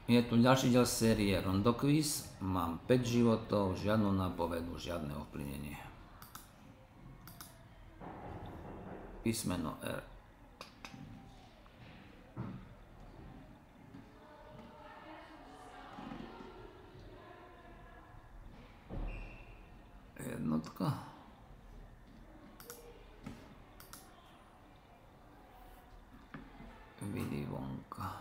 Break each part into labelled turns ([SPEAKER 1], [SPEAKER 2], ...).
[SPEAKER 1] Je tu ďalší diel série Rondo Quiz. Mám 5 životov, žiadnu nápovedu, žiadne ovplyvnenie. Písmeno R. Jednotka. Willy Wonka.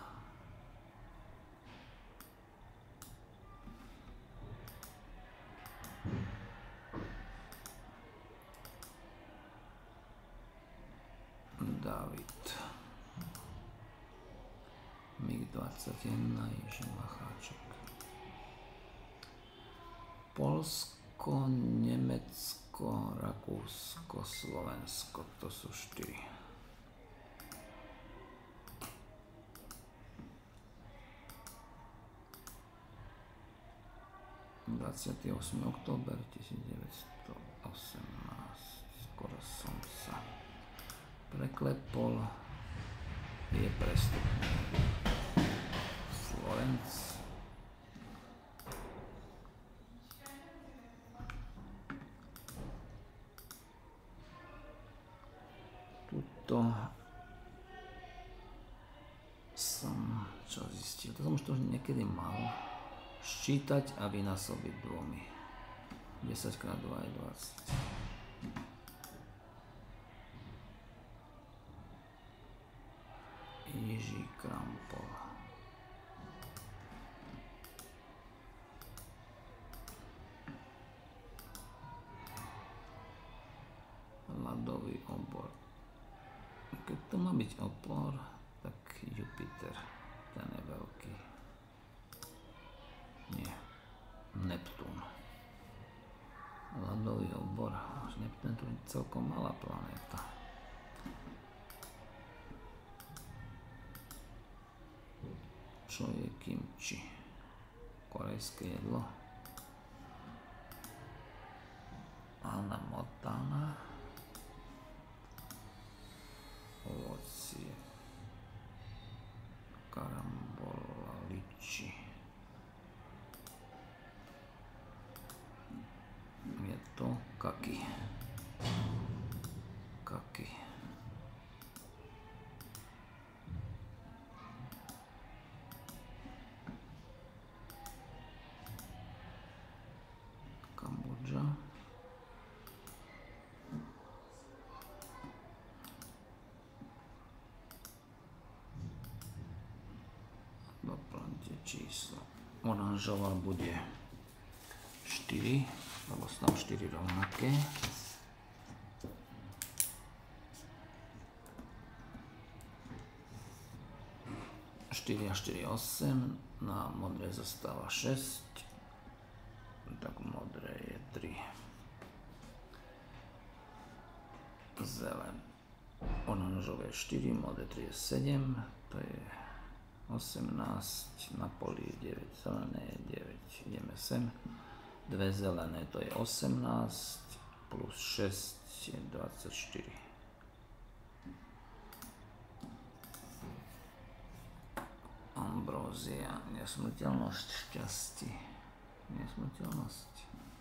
[SPEAKER 1] David. MiG-21, Jiří Macháček. Polsko, Nemecko, Rakúsko, Slovensko. To sú 4. 28. október 1918. Skoro som sa preklepol. Je prestupný. Florenc. Tuto som čo zistil. To som už to niekedy mal. Ščítať a vynásobiť 2. 10 x 2 je 20. Jiří Krampol. Ľadový obor. Keď to má byť opor, tak Jupiter, ten je veľký. Nie, Neptún. Ľadový obor. Neptún to je celkom malá planéta. Čo je kimči? Korejské jedlo. Hana Montana. Ovocie. Karambola, liči. Je to kaki. Kaki. Kambodža. Doplňte číslo. Oranžová bude 4, lebo sú tam 4 rovnaké. 4 a 4, 8. Na modré zostáva 6. Tak modré je 3. Zelen. Oranžové 4, modré 3 je 7. To je 18. Na poli je 9. Zelené je 9. Ideme sem. 2 zelené, to je 18, plus 6 je 24. Ambrózia, nesmrteľnosť, šťastie, nesmrteľnosť.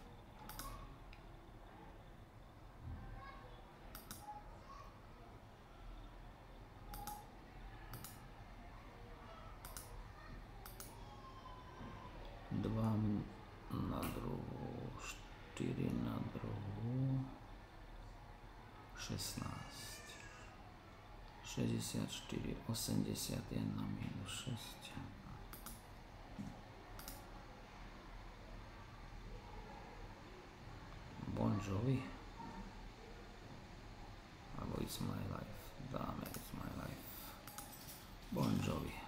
[SPEAKER 1] Na druhú, 4 na druhú, 16, 64, 81 minus 6. Bon Jovi, alebo It's My Life, dáme It's My Life, Bon Jovi.